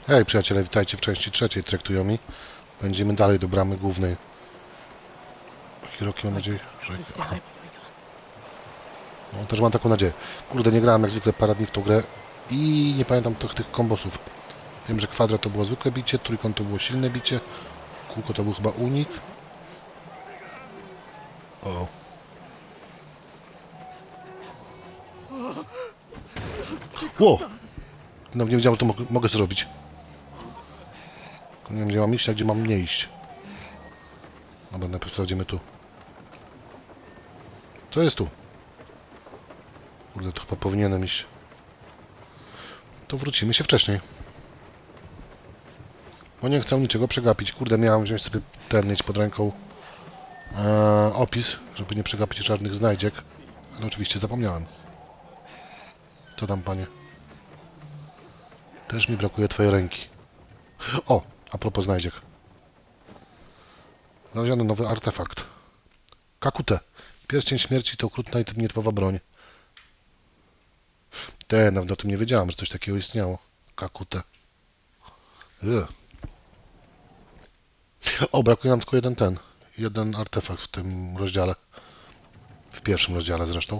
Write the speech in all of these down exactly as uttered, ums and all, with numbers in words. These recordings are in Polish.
Hej przyjaciele, witajcie w części trzeciej Trektuyomi. Będziemy dalej do bramy głównej. Hiroki, mam nadzieję, że... Aha. No, też mam taką nadzieję. Kurde, nie grałem jak zwykle parę dni w tą grę i nie pamiętam tych, tych kombosów. Wiem, że kwadrat to było zwykłe bicie, trójkąt to było silne bicie, kółko to był chyba unik. O. Ło! No nie wiedziałem, że to mogę, mogę zrobić. Nie wiem, gdzie mam iść, a gdzie mam nie iść. Dobra, najpierw sprawdzimy tu. Co jest tu? Kurde, to chyba powinienem iść. To wrócimy się wcześniej. Bo nie chcę niczego przegapić. Kurde, miałem wziąć sobie ten, mieć pod ręką e, opis, żeby nie przegapić żadnych znajdziek. Ale oczywiście zapomniałem. Co tam, panie? Też mi brakuje twojej ręki. O! A propos znajdziek. Znaleziono nowy artefakt. Kakute. Pierścień śmierci to okrutna i typnietwowa broń. Te, dawno o tym nie wiedziałem, że coś takiego istniało. Kakute. Ugh. O, brakuje nam tylko jeden ten. Jeden artefakt w tym rozdziale. W pierwszym rozdziale zresztą.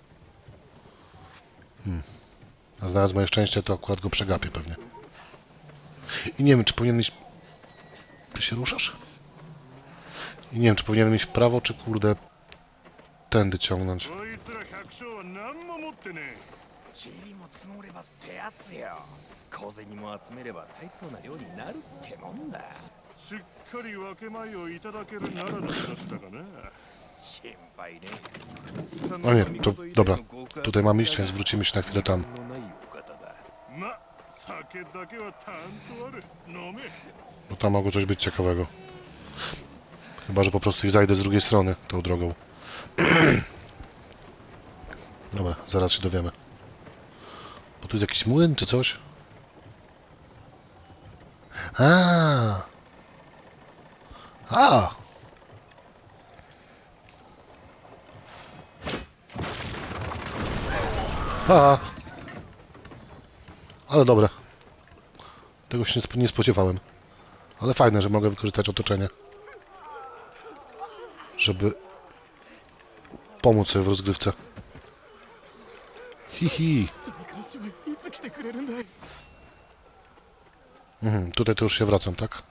Hmm. A znając moje szczęście, to akurat go przegapię pewnie. I nie wiem, czy powinien mieć... Ty się ruszasz? I nie wiem, czy powinienem iść w prawo, czy kurde... tędy ciągnąć. O nie, to dobra. Tutaj mamy iść, więc wrócimy się na chwilę tam. Bo tam mogło coś być ciekawego. Chyba, że po prostu ich zajdę z drugiej strony tą drogą. Dobra, zaraz się dowiemy. Bo tu jest jakiś młyn czy coś? A. A. A. Ale dobre. Tego się nie spodziewałem. Ale fajne, że mogę wykorzystać otoczenie. Żeby pomóc sobie w rozgrywce. Hihi. Mhm, tutaj to już się wracam, tak?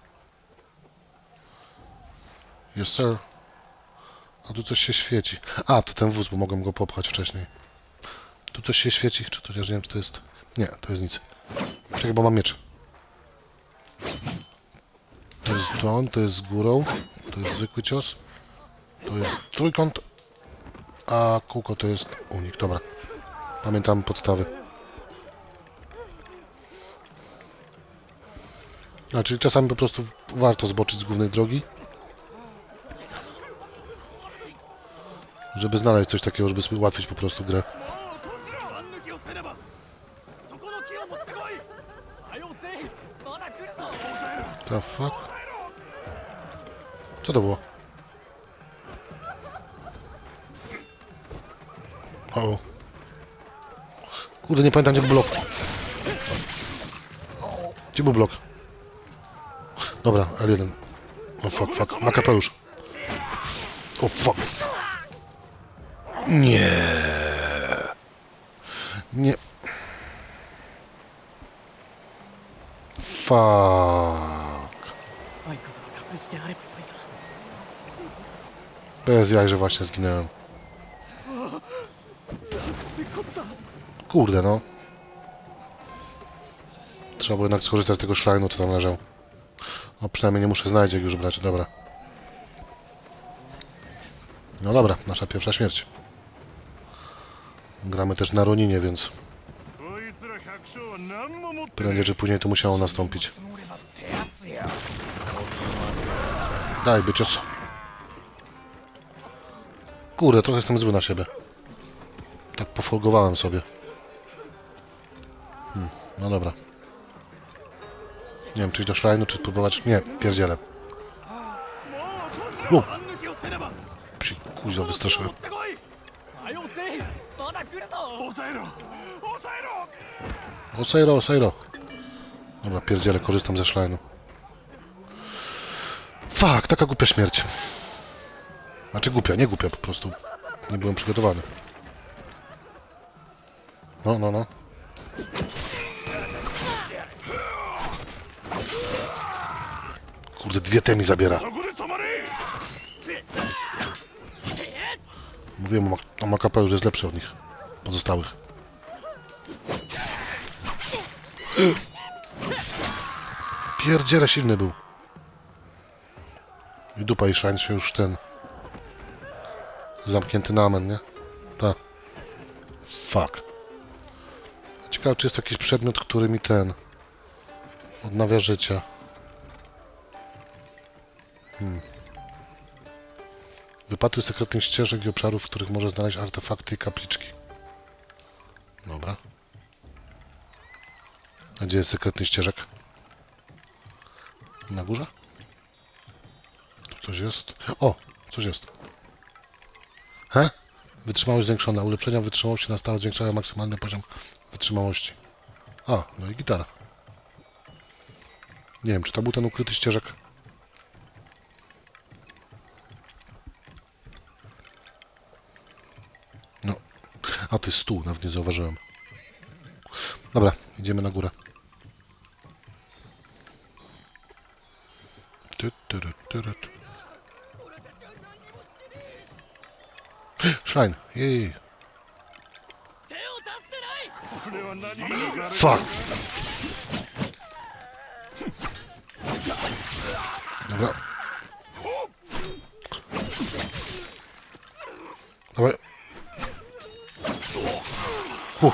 Yes, sir. A tu coś się świeci. A, to ten wóz, bo mogłem go popchać wcześniej. Tu coś się świeci, czy to, ja nie wiem, czy to jest... Nie, to jest nic. Czekaj, bo mam miecz. To jest don, to jest z górą. To jest zwykły cios. To jest trójkąt. A kółko to jest unik. Dobra. Pamiętam podstawy. A, czyli czasami po prostu warto zboczyć z głównej drogi. Żeby znaleźć coś takiego, żeby sobie ułatwić po prostu grę. The fuck? Co to było? O. Kurde, nie pamiętam, gdzie był blok. Gdzie był blok? Dobra, L jeden. O fuck, fuck. Ma kapelusz. O fuck. Nie. Nie. Fuck. Bez jaj, że właśnie zginęłem. Kurde, no. Trzeba było jednak skorzystać z tego szlajnu, co tam leżał. No przynajmniej nie muszę znajdziek już brać, dobra. No dobra, nasza pierwsza śmierć. Gramy też na Roninie, więc... Prędzej czy później to musiało nastąpić. Daj, bycios. Kurde, trochę jestem zły na siebie. Tak pofolgowałem sobie. Hmm, no dobra. Nie wiem, czy iść do szrajnu, czy spróbować... Nie, pierdzielę. U! Psi, kuźwa, wystraszyłem. Oseiro, Oseiro! Dobra, pierdzielę, korzystam ze szlajnu. Fuck, taka głupia śmierć. Znaczy głupia, nie głupia, po prostu nie byłem przygotowany. No, no, no. Kurde, dwie te mi zabiera. Mówiłem, o Makapa już jest lepszy od nich. Pozostałych. Pierdziele, silny był. I dupa i szań się już ten... Zamknięty na amen, nie? Tak. Fuck. Ciekawe, czy jest jakiś przedmiot, który mi ten... Odnawia życie. Hmm. Wypatruj sekretnych ścieżek i obszarów, w których może znaleźć artefakty i kapliczki. Dobra. A gdzie jest sekretny ścieżek? Na górze? Tu coś jest. O! Coś jest. He? Wytrzymałość zwiększona. Ulepszenia wytrzymałości na stałe zwiększają maksymalny poziom wytrzymałości. A, no i gitara. Nie wiem, czy to był ten ukryty ścieżek. No. A, to jest stół, nawet nie zauważyłem. Dobra, idziemy na górę. Shrine, jej. Fuck. Dobra. Dawaj. Uff.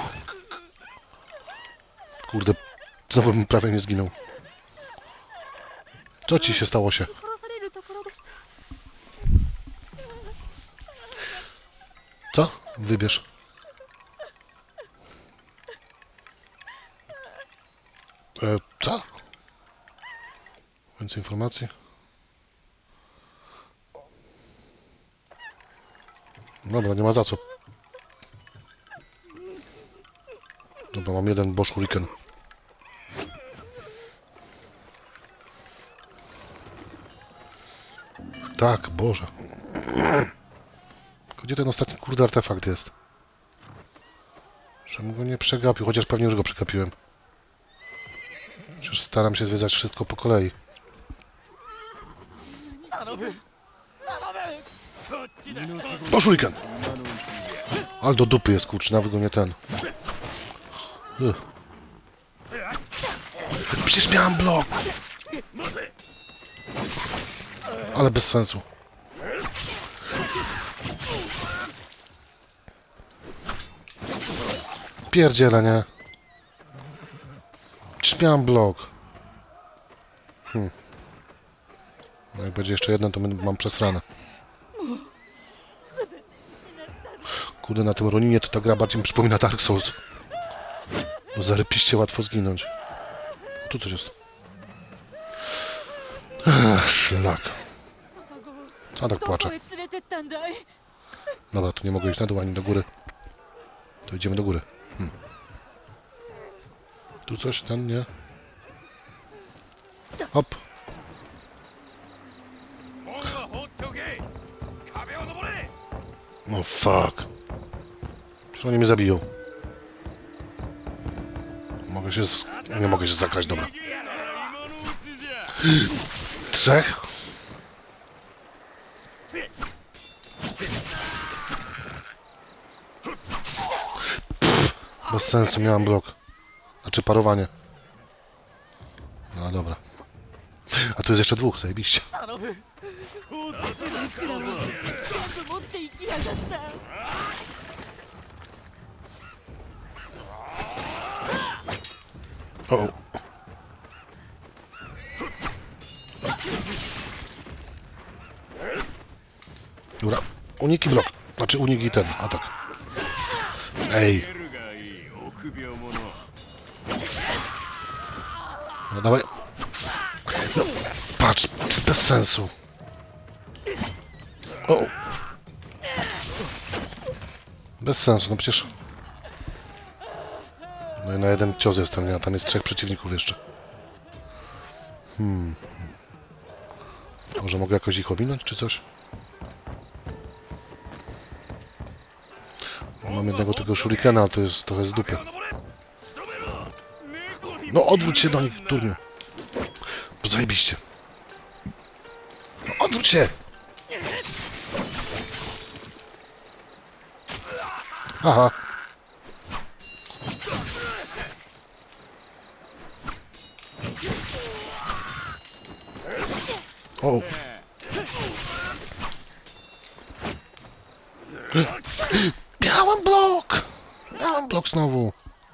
Kurde, znowu bym prawie nie zginął. Co ci się stało się? Co? Wybierz. E, co? Więcej informacji? Dobra, nie ma za co. Dobra, mam jeden Bosch Hurricane. Tak, Boże. Gdzie ten ostatni kurde artefakt jest? Żebym go nie przegapił, chociaż pewnie już go przegapiłem. Przecież staram się zwiedzać wszystko po kolei. O, shuriken! Ale do dupy jest, kurczę, nawet go nie ten. Ugh. Przecież miałem blok! Ale bez sensu. Pierdziele, nie? Przecież miałem blok. Hmm. No jak będzie jeszcze jeden, to mam przesrane. Kurde, na tym Roninie to ta gra bardziej mi przypomina Dark Souls. Bo zarypiście łatwo zginąć. O, tu coś jest. Ech, szlak. Co tak płacze? Dobra, tu nie mogę iść na dół ani do góry. To idziemy do góry. Hmm. Tu coś, ten nie. Hop. No fuck. Czy oni mnie zabiją? Mogę się z... Nie mogę się zakraść, dobra. Trzech? Pff, bez sensu, miałem blok. Znaczy parowanie. No dobra. A tu jest jeszcze dwóch, zajebiście. O, o. Dobra, uniki blok. Znaczy uniki ten, atak. Ej. No dawaj. No, patrz, bez sensu. O. Bez sensu, no przecież... No i na jeden cios jestem, nie? A tam jest trzech przeciwników jeszcze. Hmm. Może mogę jakoś ich ominąć, czy coś? Mam jednego tego shurikena, ale to jest trochę z dupy. No odwróć się do nich, turniu. Zajebiście. No odwróć się! Aha. O. Miałem blok! Miałem blok znowu.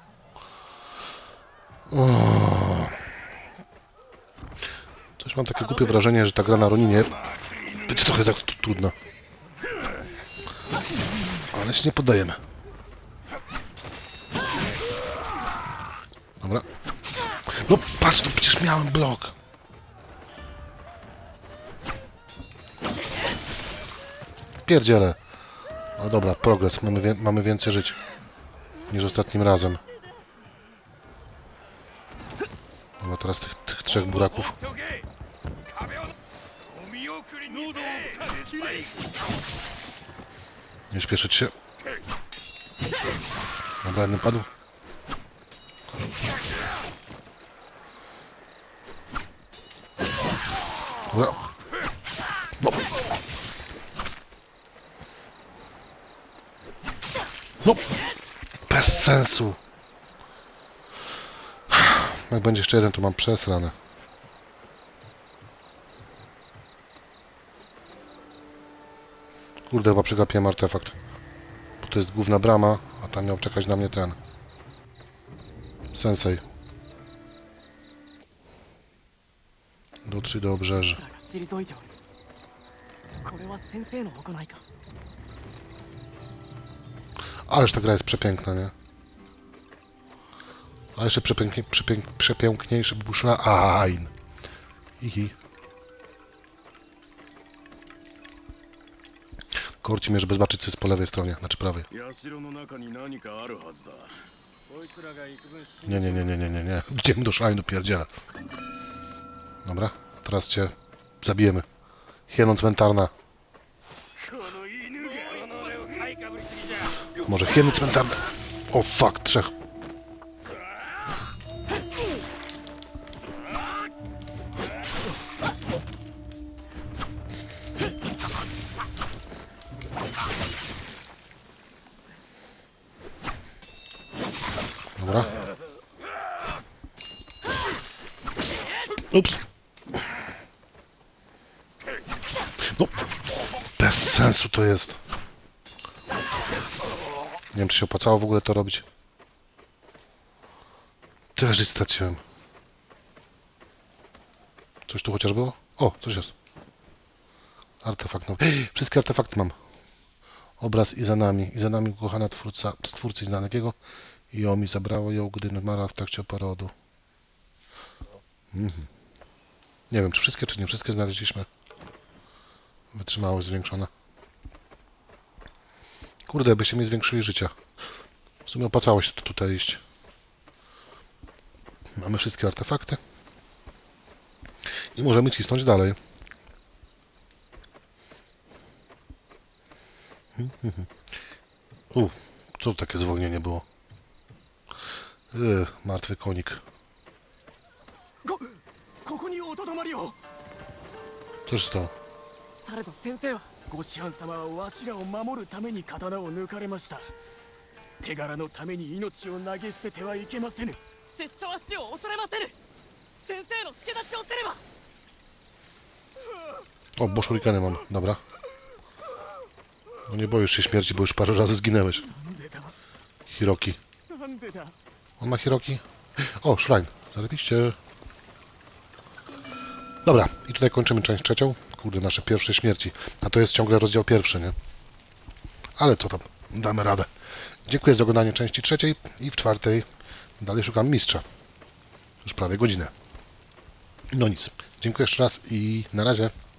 O. Coś mam takie głupie wrażenie, że ta gra na Roninie będzie trochę za trudna. Ale się nie poddajemy. Dobra. No patrz, no przecież miałem blok. Pierdziele. O dobra, progres. Mamy, wie mamy więcej żyć niż ostatnim razem. Dobra, teraz tych, tych trzech buraków. Nie śpieszyć się. Dobra, jeden padł. Dobra. No. No. Bez sensu. Jak będzie jeszcze jeden, to mam przesrane. Kurde, chyba przegapiłem artefakt. Bo to jest główna brama, a tam miał czekać na mnie ten Sensei. Dotrzyj do obrzeży. Ależ ta gra jest przepiękna, nie? A jeszcze przepięknie, przepięk, przepiękniejszy był Shrine. Ihi. Korci mnie, żeby zobaczyć, co jest po lewej stronie, znaczy prawej. Nie, nie, nie, nie, nie, nie, nie. Idziemy do Shrine'u, pierdziele. Dobra, a teraz cię zabijemy. Hieno cmentarna. A może hieny cmentarne? O fuck, trzech. Dobra. Ups. No, bez sensu to jest. Nie wiem, czy się opłacało w ogóle to robić. Tyle żyć straciłem. Coś tu chociaż było? O, coś jest. Artefakt nowy. Wszystkie artefakty mam. Obraz i za nami. I za nami ukochana twórca, stwórcy znanego. I ją mi zabrało ją, gdy zmarła w trakcie porodu. Mhm. Nie wiem, czy wszystkie, czy nie wszystkie znaleźliśmy. Wytrzymałość zwiększona. Kurde, by się mi zwiększyli życia. W sumie opłacało się tutaj iść. Mamy wszystkie artefakty. I możemy cisnąć dalej. U, co to takie zwolnienie było? Yy, martwy konik. Co się stało? ご師範様はわしらを守るために刀を抜かれました。手柄のために命を投げ捨ててはいけませぬ。拙者は死を恐れませぬ。先生の助太刀をすれば。 O, bo shurikeny mam, dobra. No nie boisz się śmierci, bo już parę razy zginęłeś. Hiroki. On ma Hiroki? O, Shrine. Zarobiście. Dobra, i tutaj kończymy część trzecią. Kurde, nasze pierwsze śmierci. A to jest ciągle rozdział pierwszy, nie? Ale co tam, damy radę. Dziękuję za oglądanie części trzeciej i w czwartej dalej szukam mistrza. Już prawie godzinę. No nic. Dziękuję jeszcze raz i na razie.